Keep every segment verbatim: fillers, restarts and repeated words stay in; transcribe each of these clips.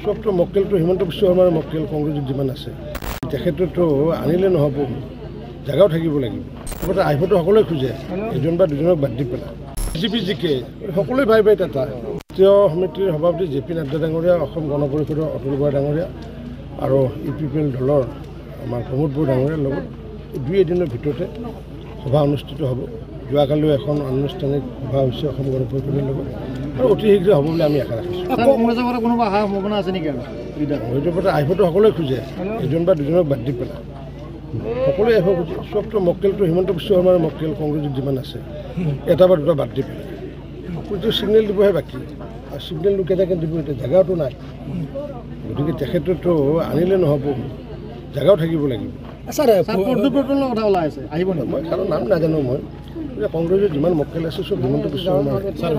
সবটো মক্কেলটো হিমন্ত বিশ্ব শৰ্মাৰ মক্কেল কংগ্ৰেছত যিমান আছে তেখেততো আনিলে নহ'ব জাগাও থাকিব লাগিব গতিকে আহিবতো সকলোৱে খোজে এজন বা দুজনক বাদ দি পেলাই বিজেপি জিকে সকলোৱে ভাই ভাই তাতা ৰাষ্ট্ৰীয় সমিতিৰ সভাপতি জে পি নাড্ডা ডাঙৰীয়া অসম গণ পৰিষদৰ অতুল বৰা ডাঙৰীয়া আৰু ইউ পি পি এল দলৰ আমাৰ প্ৰমোদ বড়ো ডাঙৰীয়াৰ লগত দুই এদিনৰ ভিতৰতে সভা অনুষ্ঠিত হ'ব যোৱাকালিও এখন আনুষ্ঠানিক সভা হৈছে অসম গণ পৰিষদৰ লগত আৰু অতি শীঘ্ৰে হ'ব বুলি আমি আশা ৰাখিছোঁ কোনোবা অহা সম্ভাৱনা আছে নেকি হয়তো পথে আহিবতো সকলোৱে খোজে এজন বা দুজনক বাদ দি পেলাই সকলোৱে আহিব খোজে সবটো মক্কেলটো হিমন্ত বিশ্ব শৰ্মাৰ মক্কেল কংগ্ৰেছত যিমান আছে এটা বা দুটা বাদ দি পেলাই কিন্তু ছিগনেল দিবহে বাকী আৰু ছিগনেলটো কেনেকৈ দিব এতিয়া জেগাটো নাই গতিকে তেখেততো আনিলে নহ'ব জেগাও থাকিব লাগিব কথা ওলাই আছে আহিব মই কাৰণ নাম নাজানো মই কংগ্ৰেছৰ যিমান মক্কেল আছে চব হিমন্ত বিশ্ব শৰ্মাৰ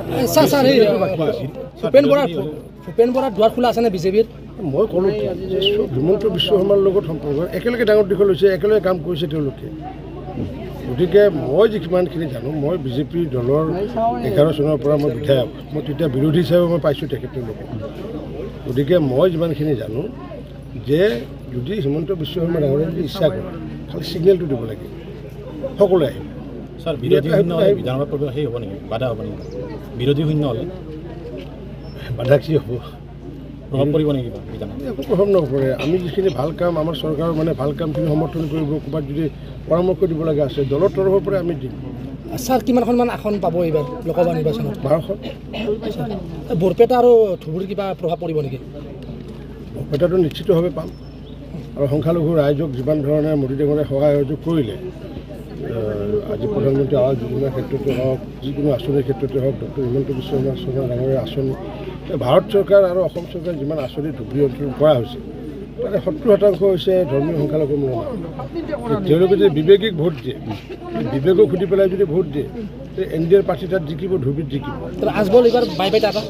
ভূপেন বৰাৰ দুৱাৰ খোলা আছেনে বিজেপিৰ মই ক'লোঁ চব হিমন্ত বিশ্ব শৰ্মাৰ লগত সম্পৰ্ক একেলগে ডাঙৰ দীঘল হৈছে একেলগে কাম কৰিছে তেওঁলোকে গতিকে মই যিমানখিনি জানো মই বিজেপি দলৰ এঘাৰ চনৰ পৰা মই বিধায়ক মই তেতিয়া বিৰোধী হিচাপে মই পাইছোঁ তেখেতলোকক গতিকে মই যিমানখিনি জানো যে যদি হিমন্ত বিশ্ব শৰ্মা ডাঙৰীয়াই যদি ইচ্ছা কৰে খালি ছিগনেলটো দিব লাগে সকলোৱে আহিব ছাৰ বিৰোধী শূন্য হ'লে বিধানসভাত প্ৰৱেশ সেই হ'ব নেকি বাধা হ'ব নেকি বিৰোধী শূন্য হ'লে বাধা কি হ'ব প্ৰভাৱ পৰিব নেকি বিধানত একো প্ৰভাৱ নপৰে আমি যিখিনি ভাল কাম আমাৰ চৰকাৰৰ মানে ভাল কামখিনি সমৰ্থন কৰিব ক'ৰবাত যদি পৰামৰ্শ দিব লগা আছে দলৰ তৰফৰ পৰা আমি দিম ছাৰ কিমানখনমান আসন পাব এইবাৰ লোকসভা নিৰ্বাচনত বাৰখন বৰপেটা আৰু ধুবুৰীৰ কিবা প্ৰভাৱ পৰিব নেকি বৰপেটাটো নিশ্চিতভাৱে পাম আৰু সংখ্যালঘু ৰাইজক যিমান ধৰণে মোদী ডাঙৰে সহায় সহযোগ কৰিলে আজি প্ৰধানমন্ত্ৰী আৱাস যোজনাৰ ক্ষেত্ৰতে হওক যিকোনো আঁচনিৰ ক্ষেত্ৰতে হওক ডক্টৰ হিমন্ত বিশ্ব শৰ্মা ডাঙৰীয়া আঁচনি ভাৰত চৰকাৰ আৰু অসম চৰকাৰে যিমান আঁচনি ধুবুৰী অঞ্চল কৰা হৈছে তাতে সত্তৰ শতাংশ হৈছে ধৰ্মীয় সংখ্যালঘু মূলৰ তেওঁলোকে যদি বিবেকিক ভোট দিয়ে বিবেকক সুধি পেলাই যদি ভোট দিয়ে এন ডি এৰ প্ৰাৰ্থী তাত জিকিব ধুবুৰীত জিকিব আজবল এইবাৰ বাই বাই টাটা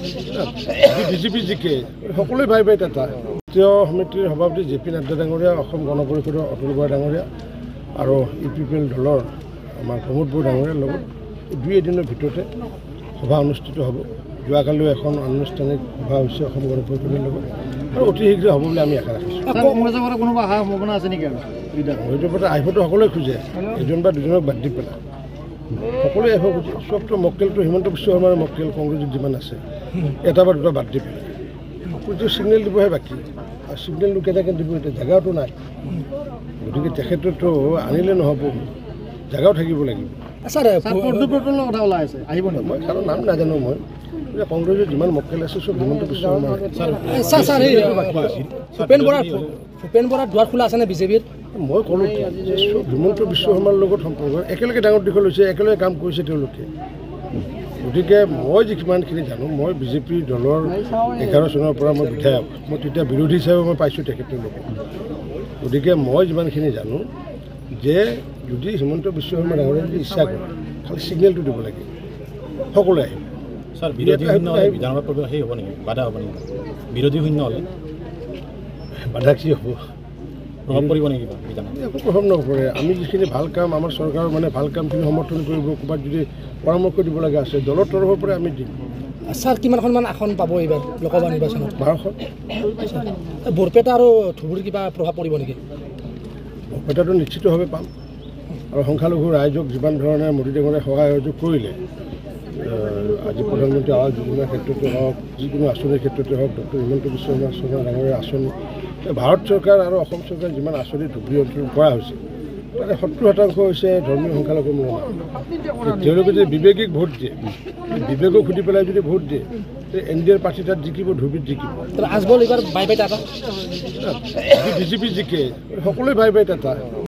বিজেপি জিকে সকলোৱে ভাই ভাই টাটা ৰাষ্ট্ৰীয় সমিতিৰ সভাপতি জে পি নাড্ডা ডাঙৰীয়া অসম গণ পৰিষদৰ অতুল বৰা ডাঙৰীয়া আৰু ইউ পি পি এল দলৰ আমাৰ প্ৰমোদ বড়ো ডাঙৰীয়াৰ লগত দুই এদিনৰ ভিতৰতে সভা অনুষ্ঠিত হ'ব যোৱাকালিও এখন আনুষ্ঠানিক সভা হৈছে অসম গণ পৰিষদৰ লগত আৰু অতি শীঘ্ৰে হ'ব বুলি আমি আশা ৰাখিছোঁ কোনোবা অহা সম্ভাৱনা আছে নেকি হয়তো পথে আহিবতো সকলোৱে খোজে এজন বা দুজনক বাদ দি পেলাই সকলোৱে আহিব খোজে সবটো মক্কেলটো হিমন্ত বিশ্ব শৰ্মাৰ মক্কেল কংগ্ৰেছত যিমান আছে এটা বা দুটা বাদ দি পেলাই কিন্তু ছিগনেল দিবহে বাকী আৰু ছিগনেলটো কেনেকৈ দিব এতিয়া জেগাটো নাই গতিকে তেখেততো আনিলে নহ'ব জেগাও থাকিব লাগিব কথা ওলাই আছে আহিব মই কাৰণ নাম নাজানো মই কংগ্ৰেছৰ যিমান মক্কেল আছে চব হিমন্ত বিশ্ব শৰ্মাৰ ভূপেন বৰাৰ ভূপেন বৰাৰ দুৱাৰ খোলা আছেনে বিজেপিৰ মই ক'লোঁ চব হিমন্ত বিশ্ব শৰ্মাৰ লগত সম্পৰ্ক একেলগে ডাঙৰ দীঘল হৈছে একেলগে কাম কৰিছে তেওঁলোকে গতিকে মই যিমানখিনি জানো মই বিজেপি দলৰ এঘাৰ চনৰ পৰা মই বিধায়ক মই তেতিয়া বিৰোধী হিচাপে মই পাইছোঁ তেখেতলোকক গতিকে মই যিমানখিনি জানো যে যদি হিমন্ত বিশ্ব শৰ্মা ডাঙৰীয়াই যদি ইচ্ছা কৰে খালি ছিগনেলটো দিব লাগে সকলোৱে আহিব ছাৰ বিৰোধী শূন্য হ'লে বিধানসভাত প্ৰৱেশ সেই হ'ব নেকি বাধা হ'ব নেকি বিৰোধী শূন্য হ'লে বাধা কি হ'ব প্ৰভাৱ পৰিব নেকি বিধানত একো প্ৰভাৱ নপৰে আমি যিখিনি ভাল কাম আমাৰ চৰকাৰৰ মানে ভাল কামখিনি সমৰ্থন কৰিব ক'ৰবাত যদি পৰামৰ্শ দিব লগা আছে দলৰ তৰফৰ পৰা আমি দিম ছাৰ কিমানখনমান আসন পাব এইবাৰ লোকসভা নিৰ্বাচনত বাৰখন বৰপেটা আৰু ধুবুৰীৰ কিবা প্ৰভাৱ পৰিব নেকি বৰপেটাটো নিশ্চিতভাৱে পাম আৰু সংখ্যালঘু ৰাইজক যিমান ধৰণে মোদী ডাঙৰে সহায় সহযোগ কৰিলে আজি প্ৰধানমন্ত্ৰী আৱাস যোজনাৰ ক্ষেত্ৰতে হওক যিকোনো আঁচনিৰ ক্ষেত্ৰতে হওক ডক্টৰ হিমন্ত বিশ্ব শৰ্মা ডাঙৰীয়া আঁচনি ভাৰত চৰকাৰ আৰু অসম চৰকাৰে যিমান আঁচনি ধুবুৰী অঞ্চল কৰা হৈছে তাতে সত্তৰ শতাংশ হৈছে ধৰ্মীয় সংখ্যালঘু মূলৰ তেওঁলোকে যদি বিবেকিক ভোট দিয়ে বিবেকক সুধি পেলাই যদি ভোট দিয়ে এন ডি এৰ প্ৰাৰ্থী তাত জিকিব ধুবুৰীত জিকিব আজবল এইবাৰ বাই বাই টাটা বিজেপি জিকে সকলোৱে ভাই ভাই টাটা